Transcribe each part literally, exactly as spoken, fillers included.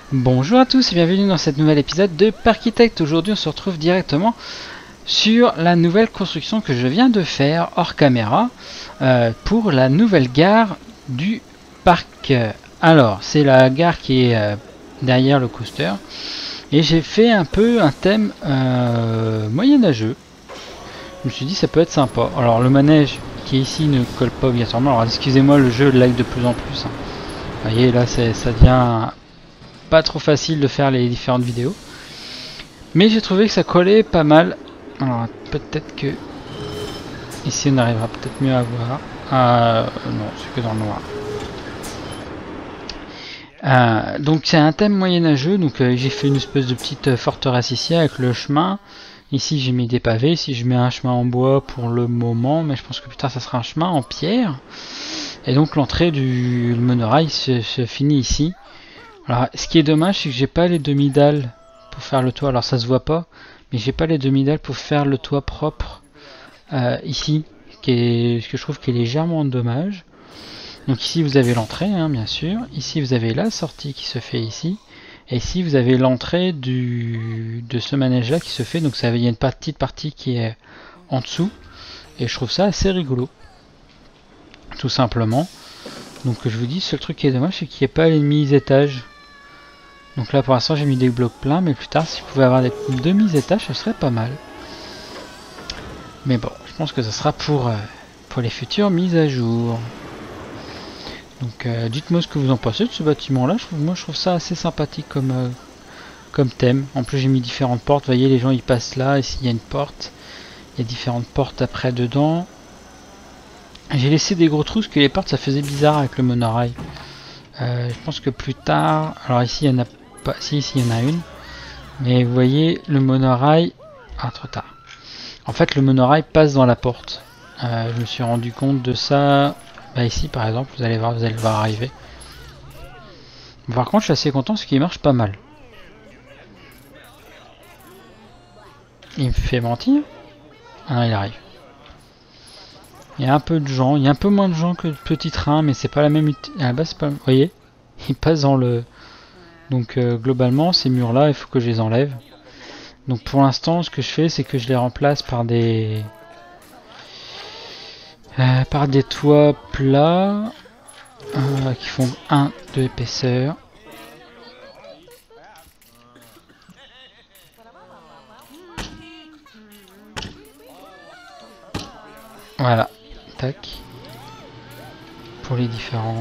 Bonjour à tous et bienvenue dans cette nouvel épisode de Parkitect. Aujourd'hui on se retrouve directement sur la nouvelle construction que je viens de faire hors caméra euh, pour la nouvelle gare du parc. Alors c'est la gare qui est euh, derrière le coaster et j'ai fait un peu un thème euh, moyenâgeux. Je me suis dit ça peut être sympa. Alors le manège qui est ici ne colle pas obligatoirement. Alors excusez-moi, le jeu lag de plus en plus. Hein. Vous voyez là ça devient pas trop facile de faire les différentes vidéos, mais j'ai trouvé que ça collait pas mal. Alors peut-être que ici on arrivera peut-être mieux à voir. Euh, non, c'est que dans le noir. Euh, donc c'est un thème moyenâgeux, donc euh, j'ai fait une espèce de petite forteresse ici avec le chemin. Ici j'ai mis des pavés, ici je mets un chemin en bois pour le moment, mais je pense que plus tard ça sera un chemin en pierre. Et donc l'entrée du monorail se, se finit ici. Alors, ce qui est dommage, c'est que j'ai pas les demi-dalles pour faire le toit. Alors, ça se voit pas, mais j'ai pas les demi-dalles pour faire le toit propre euh, ici, qui est, ce que je trouve qui est légèrement dommage. Donc ici, vous avez l'entrée, hein, bien sûr. Ici, vous avez la sortie qui se fait ici. Et ici, vous avez l'entrée du de ce manège-là qui se fait. Donc, ça, il y a une petite partie qui est en dessous. Et je trouve ça assez rigolo, tout simplement. Donc, je vous dis, le seul truc qui est dommage, c'est qu'il n'y a pas les demi-étages. Donc là pour l'instant j'ai mis des blocs pleins, mais plus tard si je pouvais avoir des demi-étages ça serait pas mal. Mais bon, je pense que ça sera pour, euh, pour les futures mises à jour. Donc euh, dites-moi ce que vous en pensez de ce bâtiment là. Je trouve, moi je trouve ça assez sympathique comme, euh, comme thème. En plus j'ai mis différentes portes, vous voyez les gens ils passent là, ici il y a une porte. Il y a différentes portes après dedans. J'ai laissé des gros trous parce que les portes ça faisait bizarre avec le monorail. Euh, je pense que plus tard, alors ici il y en a pas, si ici il y en a une, mais vous voyez le monorail, ah trop tard. En fait le monorail passe dans la porte. Euh, je me suis rendu compte de ça. Bah ici par exemple, vous allez voir, vous allez le voir arriver. Par contre je suis assez content parce qu'il marche pas mal. Il me fait mentir. Ah il arrive. Il y a un peu de gens, il y a un peu moins de gens que le petit train, mais c'est pas la même. À la base c'est pas. Vous voyez, il passe dans le. Donc euh, globalement ces murs là il faut que je les enlève. Donc pour l'instant ce que je fais c'est que je les remplace par des euh, par des toits plats euh, qui font un de épaisseur. Voilà, tac. Pour les différents.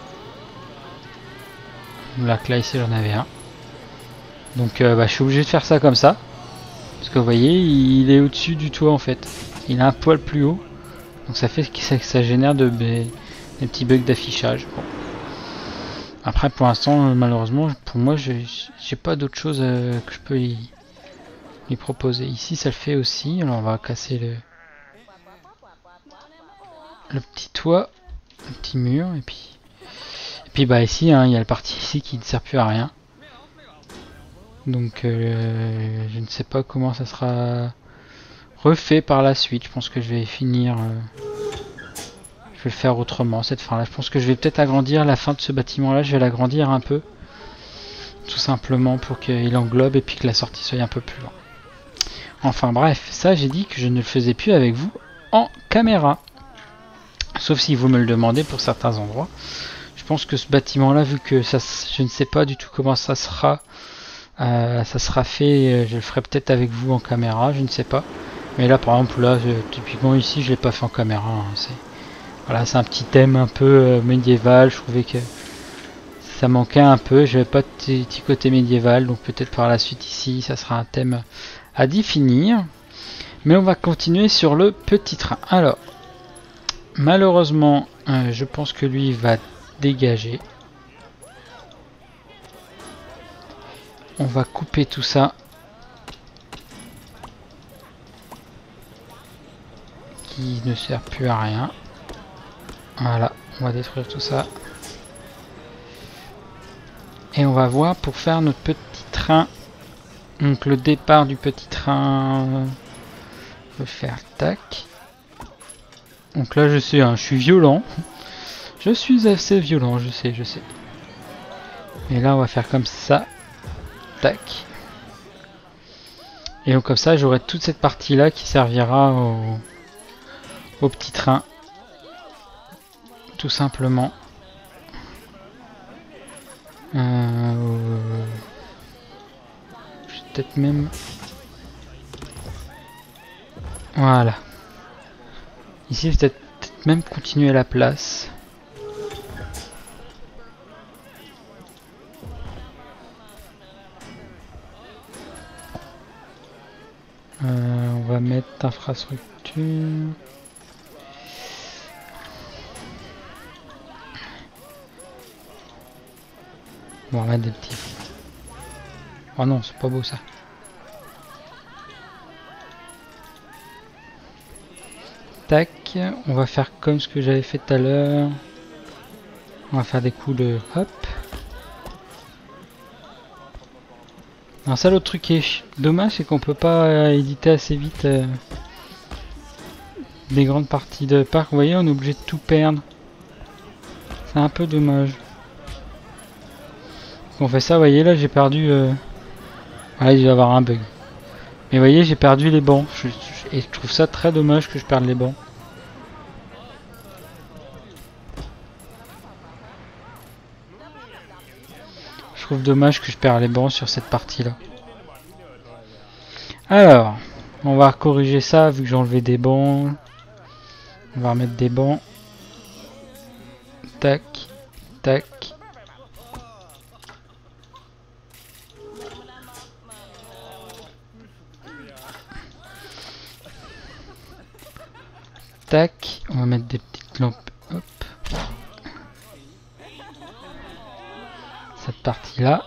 Là, là ici j'en avais un. Donc euh, bah, je suis obligé de faire ça comme ça. Parce que vous voyez, il est au-dessus du toit en fait. Il a un poil plus haut. Donc ça fait que ça, que ça génère de, des, des petits bugs d'affichage. Bon. Après pour l'instant, malheureusement, pour moi, j'ai pas d'autre chose euh, que je peux lui, lui proposer. Ici ça le fait aussi. Alors on va casser le, le petit toit, le petit mur. Et puis, et puis bah ici, hein, il y a la partie ici qui ne sert plus à rien. Donc euh, je ne sais pas comment ça sera refait par la suite. Je pense que je vais finir, euh, je vais le faire autrement cette fin là. Je pense que je vais peut-être agrandir la fin de ce bâtiment là. Je vais l'agrandir un peu, tout simplement pour qu'il englobe et puis que la sortie soit un peu plus loin. Enfin bref, ça j'ai dit que je ne le faisais plus avec vous en caméra, sauf si vous me le demandez pour certains endroits. Je pense que ce bâtiment là, vu que ça, je ne sais pas du tout comment ça sera. Euh, ça sera fait, euh, je le ferai peut-être avec vous en caméra, je ne sais pas. Mais là par exemple là, je, typiquement ici je l'ai pas fait en caméra. Hein, c'est voilà, c'est un petit thème un peu euh, médiéval, je trouvais que ça manquait un peu, j'avais pas de petit côté médiéval, donc peut-être par la suite ici ça sera un thème à définir. Mais on va continuer sur le petit train. Alors, malheureusement, euh, je pense que lui va dégager. On va couper tout ça. Qui ne sert plus à rien. Voilà, on va détruire tout ça. Et on va voir pour faire notre petit train. Donc le départ du petit train. Je vais faire tac. Donc là je sais, hein, je suis violent. Je suis assez violent, je sais, je sais. Et là on va faire comme ça. Tac. Et donc comme ça j'aurai toute cette partie là qui servira au, au petit train. Tout simplement. Euh, je vais peut-être même... Voilà. Ici je vais peut-être même continuer la place. Euh, on va mettre infrastructure. On va mettre des petits. Oh non, c'est pas beau ça. Tac, on va faire comme ce que j'avais fait tout à l'heure. On va faire des coups de hop. Alors ça, l'autre truc qui est dommage, c'est qu'on peut pas euh, éditer assez vite euh, des grandes parties de parc. Vous voyez, on est obligé de tout perdre. C'est un peu dommage. On fait ça, vous voyez, là j'ai perdu... Euh... Ouais, il va y avoir un bug. Mais vous voyez, j'ai perdu les bancs. Je, je, et je trouve ça très dommage que je perde les bancs. Je trouve dommage que je perds les bancs sur cette partie-là. Alors, on va corriger ça vu que j'ai enlevé des bancs. On va remettre des bancs. Tac, tac. Tac, on va mettre des petites lampes. Hop. Cette partie-là.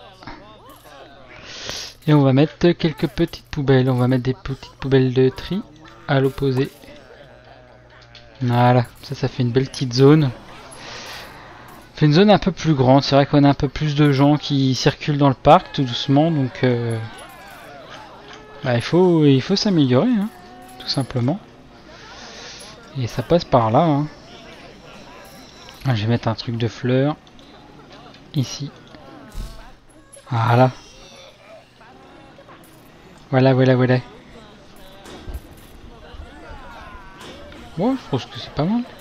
Et on va mettre quelques petites poubelles. On va mettre des petites poubelles de tri à l'opposé. Voilà, ça, ça fait une belle petite zone. Ça fait une zone un peu plus grande. C'est vrai qu'on a un peu plus de gens qui circulent dans le parc tout doucement. Donc, euh, bah, il faut, il faut s'améliorer, hein, tout simplement. Et ça passe par là. Hein. Je vais mettre un truc de fleurs ici. Voilà. Voilà, voilà, voilà. Bon, je pense que c'est pas mal.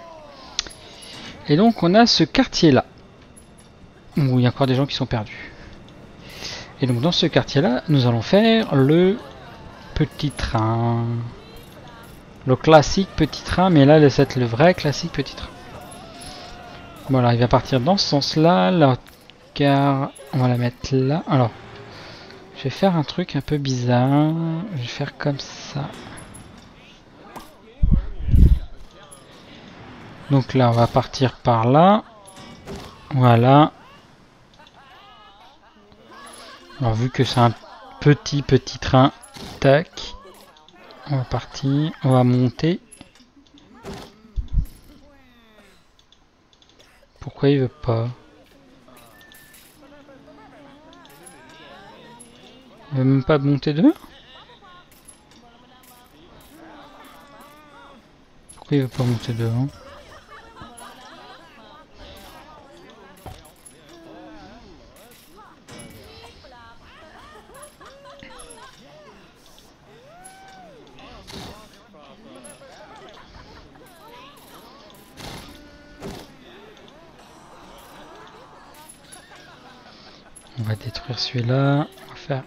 Et donc on a ce quartier là. Où il y a encore des gens qui sont perdus. Et donc dans ce quartier là, nous allons faire le petit train. Le classique petit train, mais là c'est être le vrai classique petit train. Voilà, il va partir dans ce sens là. La gare, on va la mettre là. Alors, je vais faire un truc un peu bizarre. Je vais faire comme ça. Donc là, on va partir par là. Voilà. Alors, vu que c'est un petit petit train, tac. On va partir, on va monter. Pourquoi il veut pas? Il veut même pas monter dehors? Pourquoi il veut pas monter dehors? On va détruire celui-là. On va faire...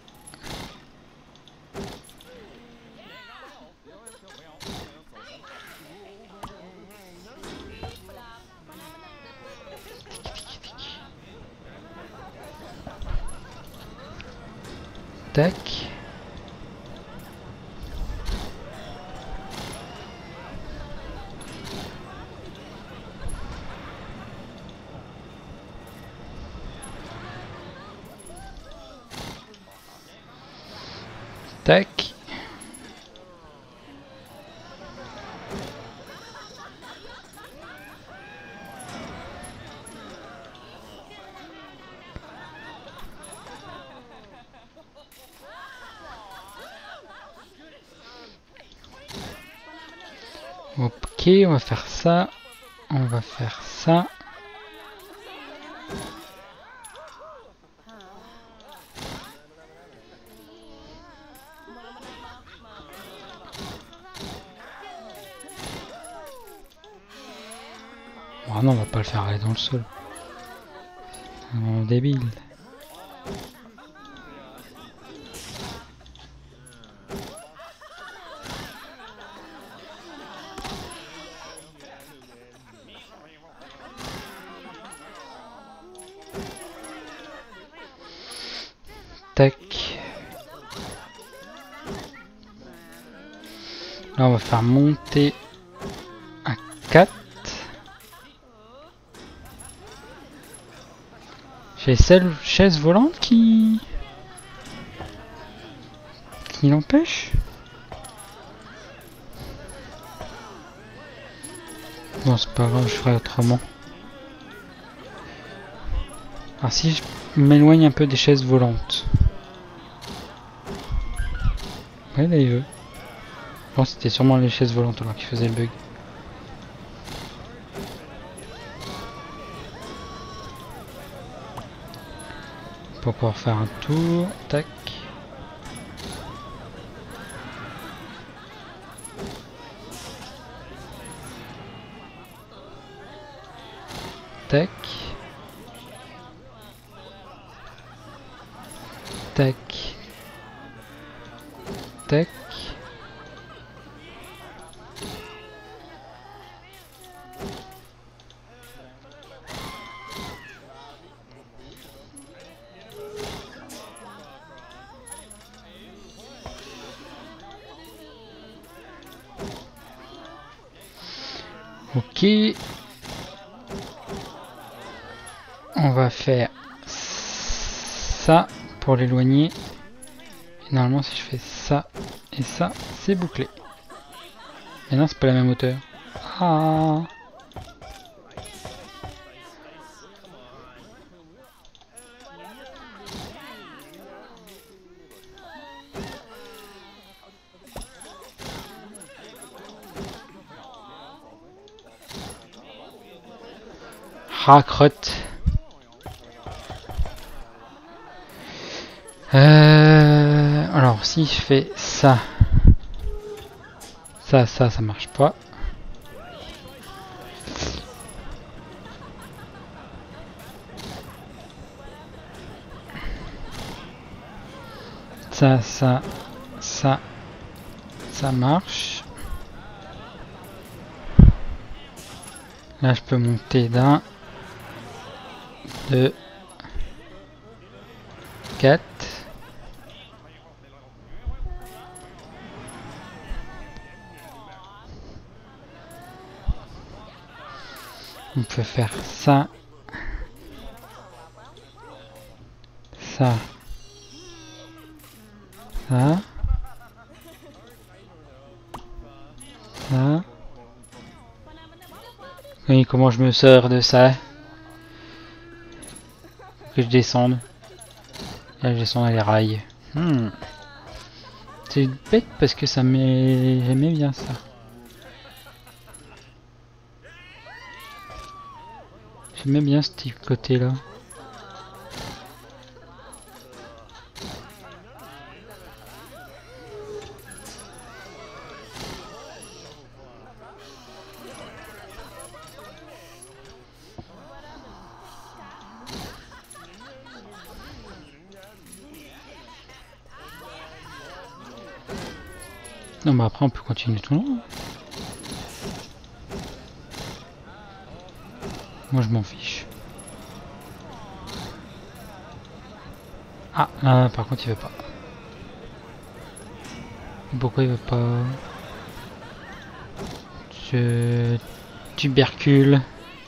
Tac. Tac. Ok, on va faire ça. On va faire ça. Ah non, on va pas le faire aller dans le sol. Oh, débile. Tac. Là, on va faire monter à quatre. J'ai celle chaise volante qui... qui l'empêche. Bon, c'est pas grave, je ferai autrement. Alors si je m'éloigne un peu des chaises volantes. Ouais, là il veut. Je pense que c'était sûrement les chaises volantes alors qui faisaient le bug. Pour pouvoir faire un tour. Tac. Tac. Tac. Tac. Ok. On va faire ça pour l'éloigner. Et normalement si je fais ça et ça, c'est bouclé. Et non, c'est pas la même hauteur. Ah. Ah, crotte. Euh, alors, si je fais ça, ça, ça, ça marche pas. Ça, ça, ça, ça marche. Là, je peux monter d'un, deux, quatre. On peut faire ça, ça, ça, ça. Oui, comment je me sors de ça? Que je descende. Là, je descends dans les rails. Hmm. C'est bête parce que ça m'est... J'aimais bien ça. J'aimais bien ce petit côté là. Non mais après on peut continuer tout le long. Moi je m'en fiche. Ah là par contre il veut pas. Pourquoi il veut pas? Je... Tubercule.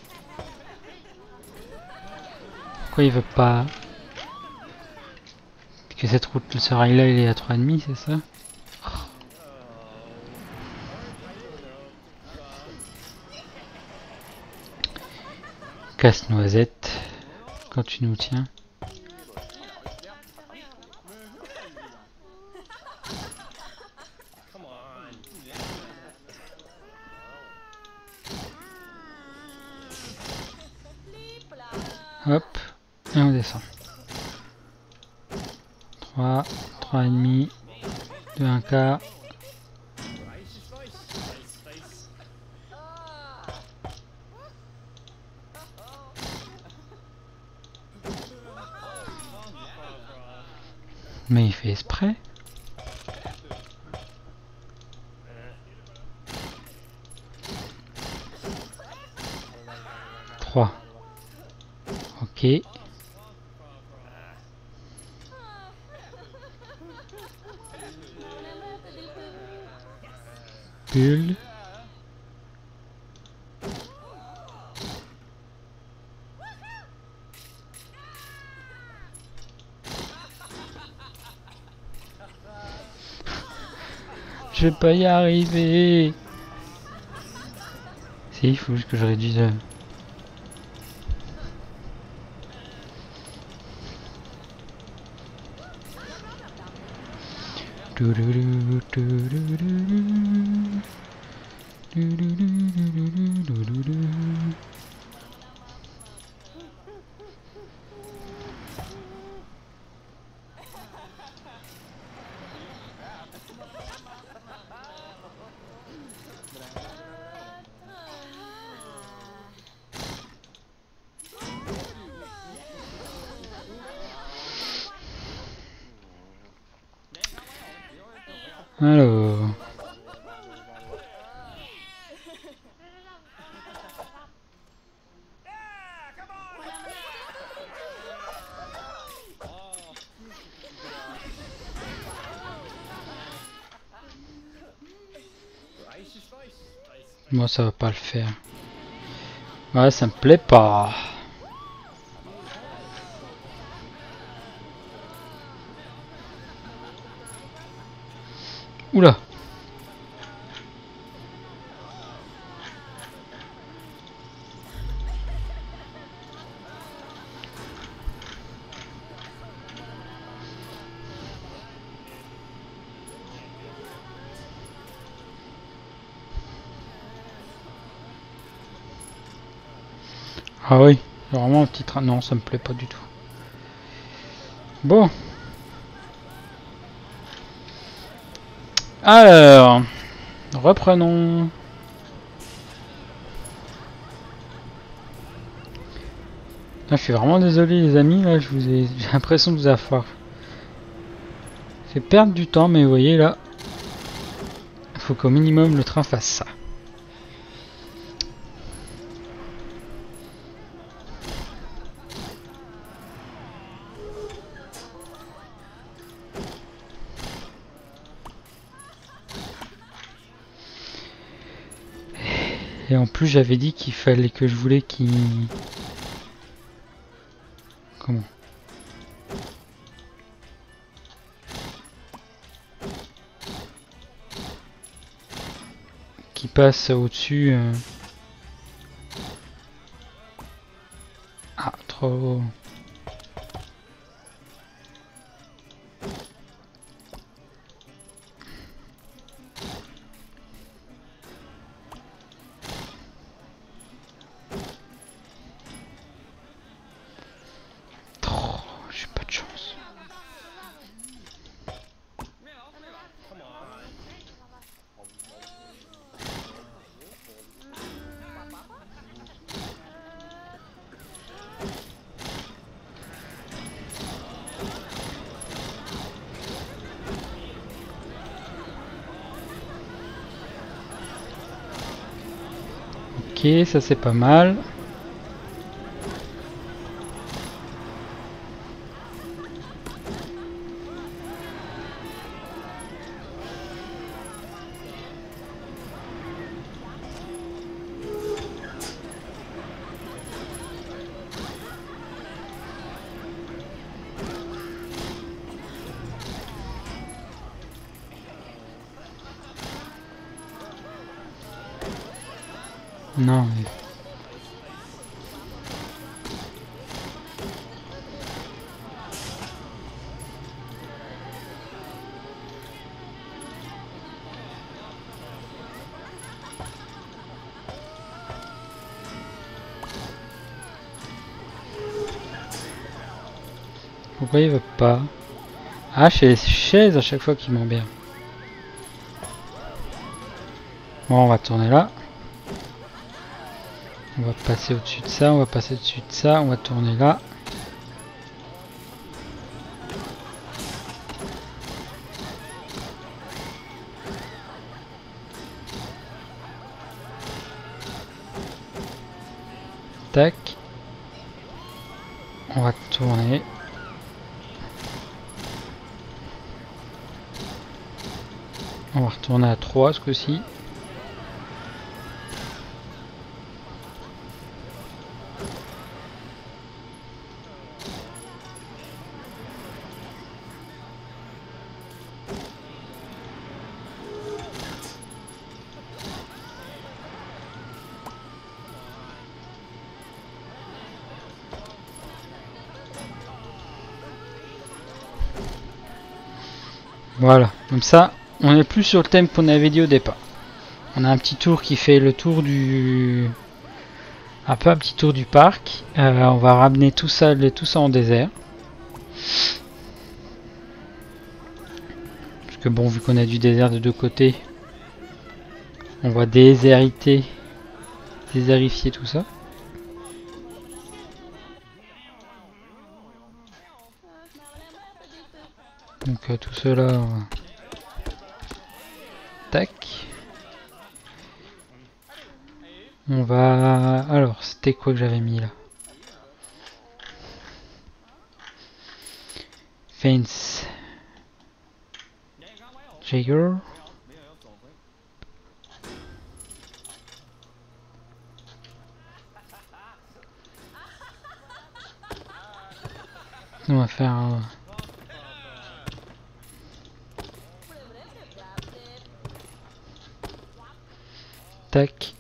Pourquoi il veut pas? Parce que cette route, ce rail là il est à trois virgule cinq, c'est ça? Casse-noisette, quand tu nous tiens. Hop, et on descend. trois, trois virgule cinq, deux, un quart. Mais il fait exprès. trois. Ok. Bulle. Je vais pas y arriver. Si, il faut juste que je réduise. Euh... Alors... Moi ça va pas le faire. Ouais, ça me plaît pas. Oula. Ah oui, vraiment un petit train. Non, ça me plaît pas du tout. Bon. Alors, reprenons. Là, je suis vraiment désolé les amis, là je vous ai j'ai l'impression de vous avoir fait perdre du temps, mais vous voyez là, il faut qu'au minimum le train fasse ça. Et en plus j'avais dit qu'il fallait que je voulais qu'il... Comment? Qu'il passe au-dessus... Euh... Ah, trop... Ok, ça c'est pas mal. Non. Mais... Pourquoi il veut pas? Ah, c'est les chaises à chaque fois qui m'emmerdent. Bon, on va tourner là. On va passer au-dessus de ça, on va passer au-dessus de ça, on va tourner là. Tac. On va tourner. On va retourner à trois ce coup-ci. Voilà, comme ça, on n'est plus sur le thème qu'on avait dit au départ. On a un petit tour qui fait le tour du... Un peu un petit tour du parc. Euh, on va ramener tout ça, tout ça en désert. Parce que bon, vu qu'on a du désert de deux côtés, on va déshériter, déshérifier tout ça. Donc euh, tout cela... Euh... Tac. On va... Alors, c'était quoi que j'avais mis là? Fence. Jagger. On va faire... Euh... Tac.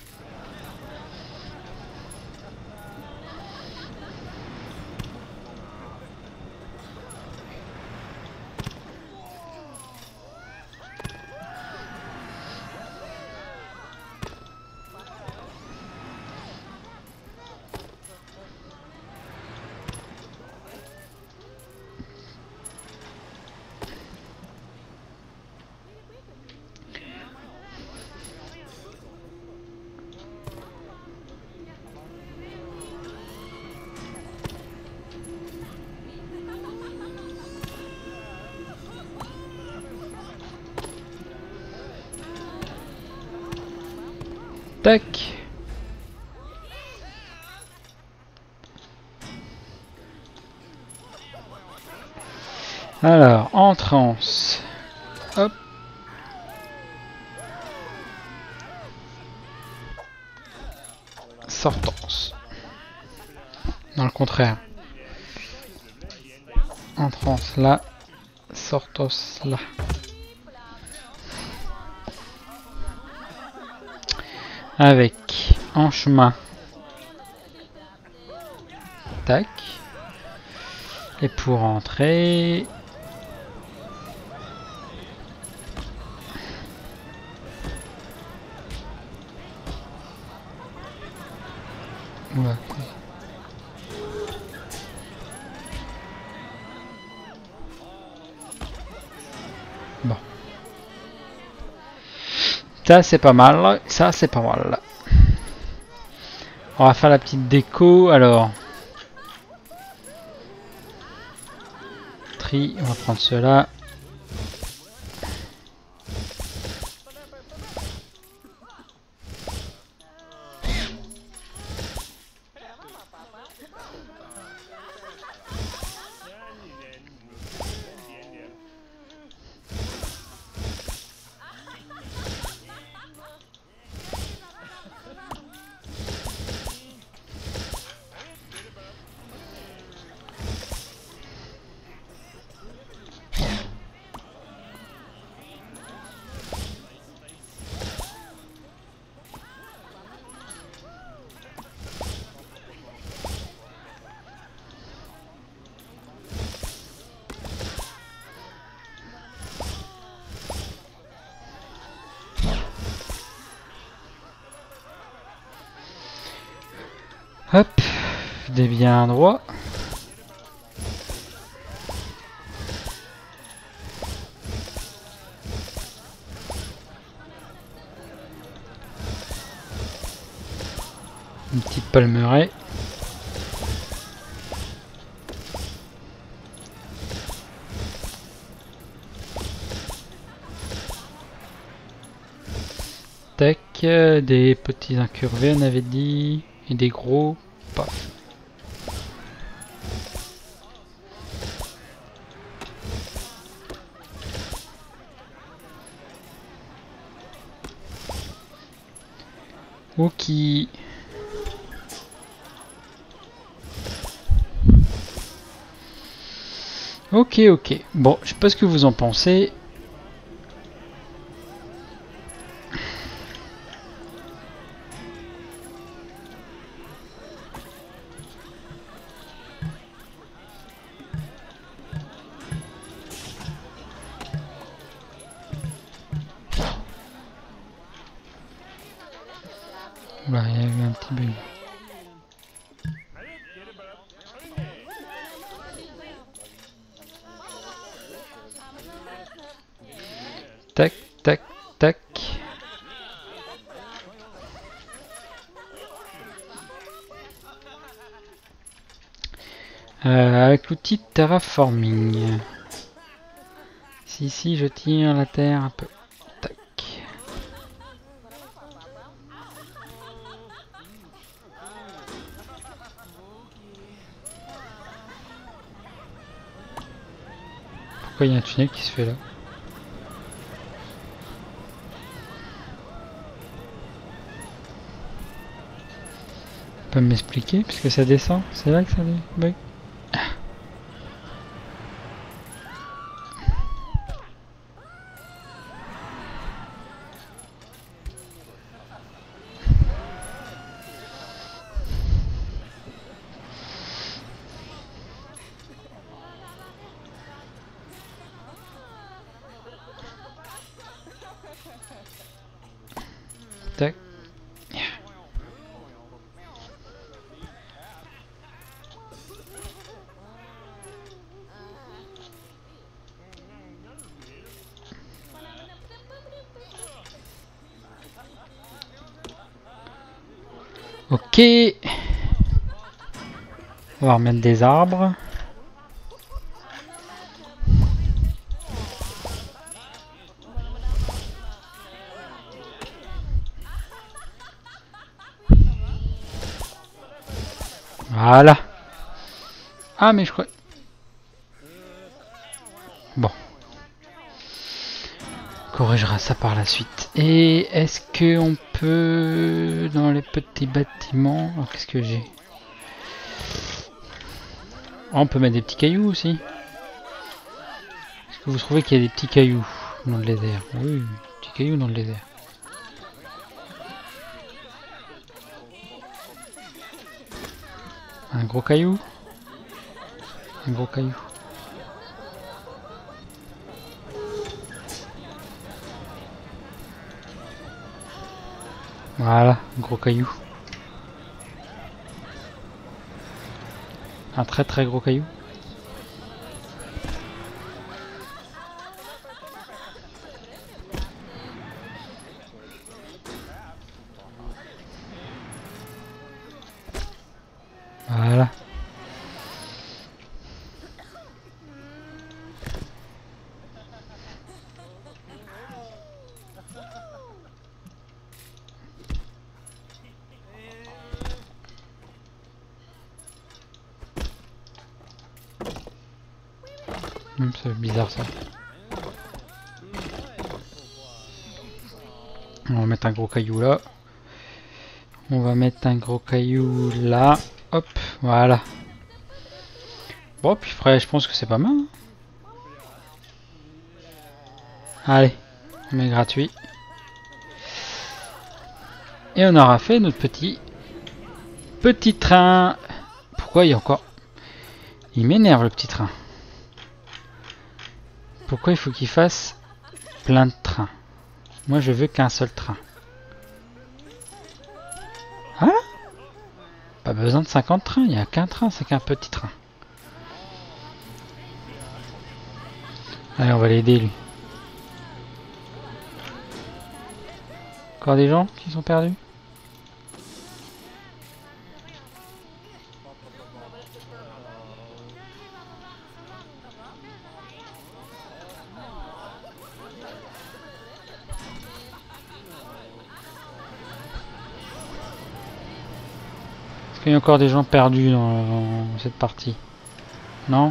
Tac. Alors, entrance. Hop. Sortance. Non, le contraire. Entrance là. Sortance là. Avec en chemin. Tac. Et pour entrer. Ouais. Bon. Ça c'est pas mal, ça c'est pas mal. On va faire la petite déco, alors. Tri, on va prendre cela. Hop, des bien droit. Une petite palmeraie. Tac, des petits incurvés on avait dit, et des gros. pas. Ok. Ok, ok. Bon, je sais pas ce que vous en pensez. Là, il y a eu un petit bug. Tac, tac, tac. Euh, avec l'outil terraforming. Si, si, je tire la terre un peu. Tac. Pourquoi il y a un tunnel qui se fait là? Tu peux m'expliquer puisque ça descend? C'est là que ça bug? Tac. Ok. On va remettre des arbres. Voilà. Ah mais je crois... Bon. On corrigera ça par la suite. Et est-ce que on peut... Dans les petits bâtiments... Oh, qu'est-ce que j'ai? Oh, on peut mettre des petits cailloux aussi. Est-ce que vous trouvez qu'il y a des petits cailloux dans le désert? Oui, des petits cailloux dans le désert. Un gros caillou? Un gros caillou. Voilà, un gros caillou. Un très très gros caillou. Voilà. Hum, c'est bizarre ça. On va mettre un gros caillou là. On va mettre un gros caillou là. Hop, voilà. Bon, puis après, je pense que c'est pas mal. Hein. Allez, on met gratuit. Et on aura fait notre petit petit train. Pourquoi il y a encore... Il m'énerve le petit train. Pourquoi il faut qu'il fasse plein de trains? Moi je veux qu'un seul train. Hein? Pas besoin de cinquante trains, il n'y a qu'un train, c'est qu'un petit train. Allez, on va l'aider lui. Encore des gens qui sont perdus? qu'il y a encore des gens perdus dans, dans cette partie? Non?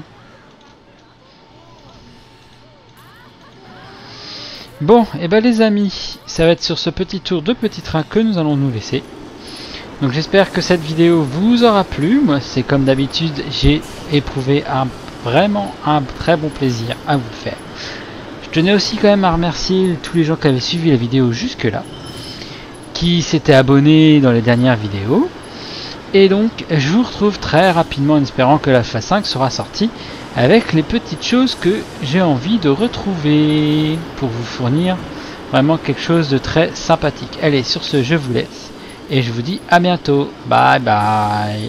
Bon, et ben les amis, ça va être sur ce petit tour de petit train que nous allons nous laisser. Donc j'espère que cette vidéo vous aura plu. Moi, c'est comme d'habitude, j'ai éprouvé un, vraiment un très bon plaisir à vous le faire. Je tenais aussi quand même à remercier tous les gens qui avaient suivi la vidéo jusque là, qui s'étaient abonnés dans les dernières vidéos. Et donc je vous retrouve très rapidement en espérant que la phase cinq sera sortie avec les petites choses que j'ai envie de retrouver pour vous fournir vraiment quelque chose de très sympathique. Allez, sur ce, je vous laisse et je vous dis à bientôt. Bye bye.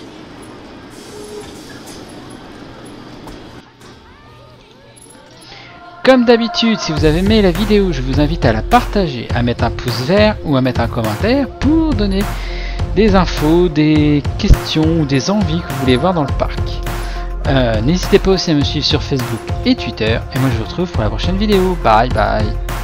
Comme d'habitude, si vous avez aimé la vidéo, je vous invite à la partager, à mettre un pouce vert ou à mettre un commentaire pour donner des infos, des questions ou des envies que vous voulez voir dans le parc. Euh, N'hésitez pas aussi à me suivre sur Facebook et Twitter. Et moi je vous retrouve pour la prochaine vidéo. Bye bye.